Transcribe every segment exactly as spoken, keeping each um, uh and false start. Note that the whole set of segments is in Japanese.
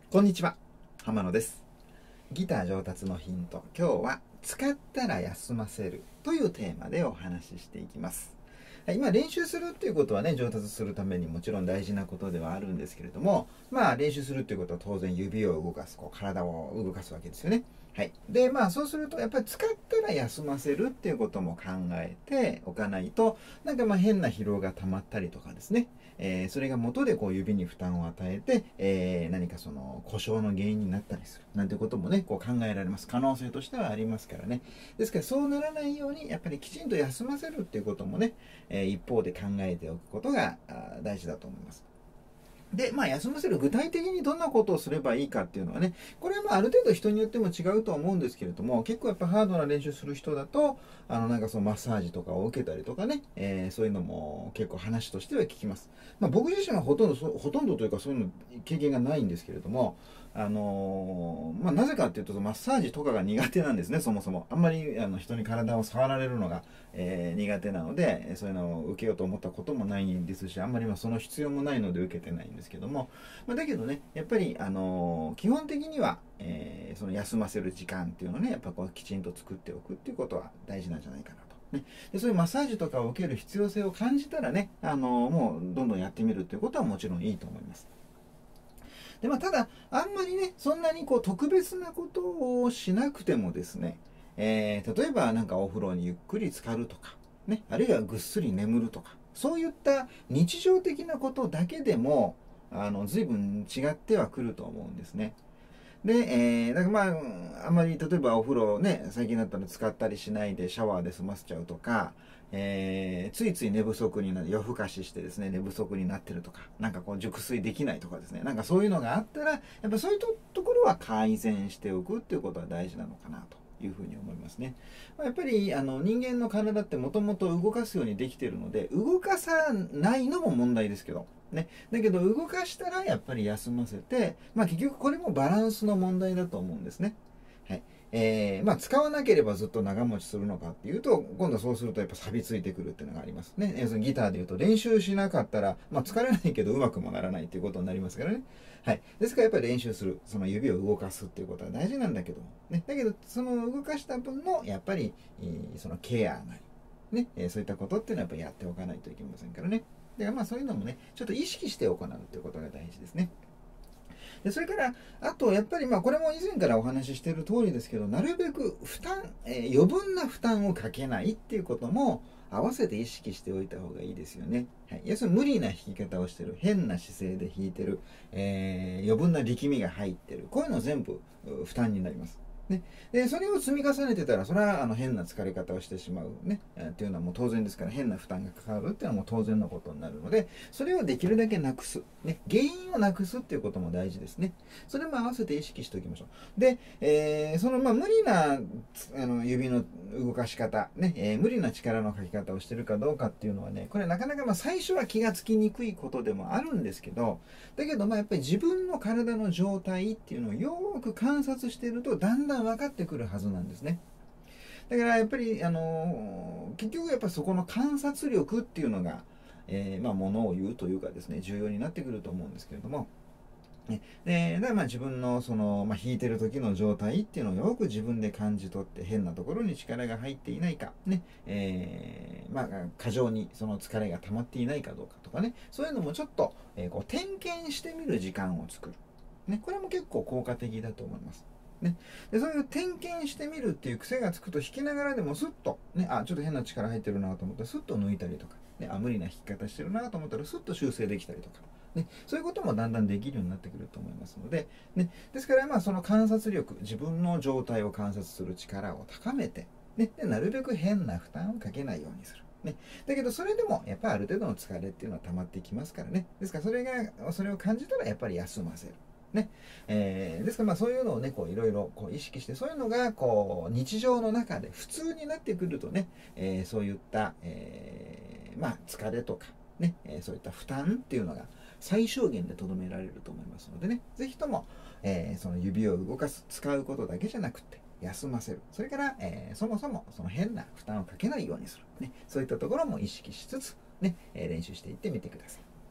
こんにちは、浜野です。ギター上達のヒント、今日は使ったら休ませるというテーマでお話ししていきます。はい、今練習するっていうことはね、上達するためにもちろん大事なことではあるんですけれども、まあ練習するっていうことは当然指を動かす、こう体を動かすわけですよね。はい。で、まあそうするとやっぱり使ったら休ませるっていうことも考えておかないと、なんかまあ変な疲労が溜まったりとかですね、えー、それが元でこう指に負担を与えて、えー、何かその故障の原因になったりするなんてこともね、こう考えられます。可能性としてはありますからね。ですからそうならないようにやっぱりきちんと休ませるっていうこともね、えー、一方で考えておくことが大事だと思います。で、まあ、休ませる具体的にどんなことをすればいいかっていうのはね、これはまあある程度人によっても違うとは思うんですけれども、結構やっぱハードな練習する人だと、あのなんかそのマッサージとかを受けたりとかね、えー、そういうのも結構話としては聞きます。まあ、僕自身はほとんどほとんどというかそういうの経験がないんですけれども、あのー、まあ、なぜかっていうとマッサージとかが苦手なんですね、そもそも。あんまりあの人に体を触られるのが、えー、苦手なので、そういうのを受けようと思ったこともないんですし、あんまりまあその必要もないので受けてないんですけども、まあ、だけどね、やっぱり、あのー、基本的には、えー、その休ませる時間っていうのをね、やっぱこうきちんと作っておくっていうことは大事なんじゃないかなと。ね、でそういうマッサージとかを受ける必要性を感じたらね、あのー、もうどんどんやってみるっていうことはもちろんいいと思います。でまあ、ただ、あんまりね、そんなにこう特別なことをしなくてもですね、えー、例えばなんかお風呂にゆっくり浸かるとか、ね、あるいはぐっすり眠るとか、そういった日常的なことだけでも、あの随分違ってはくると思うんですね。で、えー、だからまあ、あんまり例えばお風呂ね、最近だったら使ったりしないでシャワーで済ませちゃうとか、えー、ついつい寝不足になる、夜更かししてですね、寝不足になってるとか、なんかこう熟睡できないとかですね、なんかそういうのがあったら、やっぱそういうところは改善しておくっていうことは大事なのかなというふうに思いますね。やっぱりあの人間の体ってもともと動かすようにできているので、動かさないのも問題ですけど、ね、だけど動かしたらやっぱり休ませて、まあ、結局これもバランスの問題だと思うんですね。はいえーまあ、使わなければずっと長持ちするのかっていうと、今度はそうするとやっぱ錆びついてくるっていうのがありますね。要するにギターでいうと練習しなかったら、まあ、疲れないけどうまくもならないっていうことになりますからね。はい、ですからやっぱり練習する、その指を動かすっていうことは大事なんだけども、ね、だけどその動かした分のやっぱり、えー、そのケアなり、ねえー、そういったことっていうのはやっぱりやっておかないといけませんからね。だからまあそういうのもね、ちょっと意識して行うということが大事ですね。でそれから、あとやっぱりまあこれも以前からお話ししている通りですけど、なるべく負担、えー余分な負担をかけないっていうことも合わせて意識しておいた方がいいですよね。はい、要するに無理な弾き方をしてる、変な姿勢で弾いてる、えー余分な力みが入ってる、こういうの全部負担になります。ね、でそれを積み重ねてたら、それはあの変な疲れ方をしてしまうね、えーっていうのはもう当然ですから、変な負担がかかるっていうのはもう当然のことになるので、それをできるだけなくす、ね、原因をなくすっていうことも大事ですね。それも合わせて意識しておきましょう。で、えーそのまあ無理なあの指の動かし方、ねえー無理な力のかき方をしてるかどうかっていうのはね、これなかなかまあ最初は気がつきにくいことでもあるんですけど、だけどまあやっぱり自分の体の状態っていうのをよく観察していると、だんだん分かってくるはずなんですね。だからやっぱり、あのー結局やっぱりそこの観察力っていうのが、えーまあ、ものを言うというかですね、重要になってくると思うんですけれども、ね、でだからまあ自分のその、まあ、弾いてる時の状態っていうのをよく自分で感じ取って、変なところに力が入っていないか、ねえーまあ、過剰にその疲れが溜まっていないかどうかとかね、そういうのもちょっと、えーこう点検してみる時間を作る、ね、これも結構効果的だと思います。ね、でそういう点検してみるっていう癖がつくと、弾きながらでもスッと、ね、あちょっと変な力入ってるなと思ったらスッと抜いたりとか、ね、あ無理な弾き方してるなと思ったらスッと修正できたりとか、ね、そういうこともだんだんできるようになってくると思いますので、ね、ですからまあその観察力、自分の状態を観察する力を高めて、ね、でなるべく変な負担をかけないようにする。ね、だけどそれでもやっぱりある程度の疲れっていうのは溜まってきますからね。ですからそれがそれを感じたらやっぱり休ませる。ねえーですからまあそういうのをね、こういろいろこう意識して、そういうのがこう日常の中で普通になってくるとね、えーそういった、えーまあ疲れとかね、えーそういった負担っていうのが最小限でとどめられると思いますのでね、ぜひとも、えーその指を動かす、使うことだけじゃなくて休ませる、それから、えーそもそもその変な負担をかけないようにする、ね、そういったところも意識しつつ、ね、えー練習していってみてください。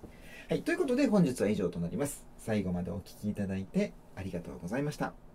はい、ということで本日は以上となります。最後までお聞きいただいてありがとうございました。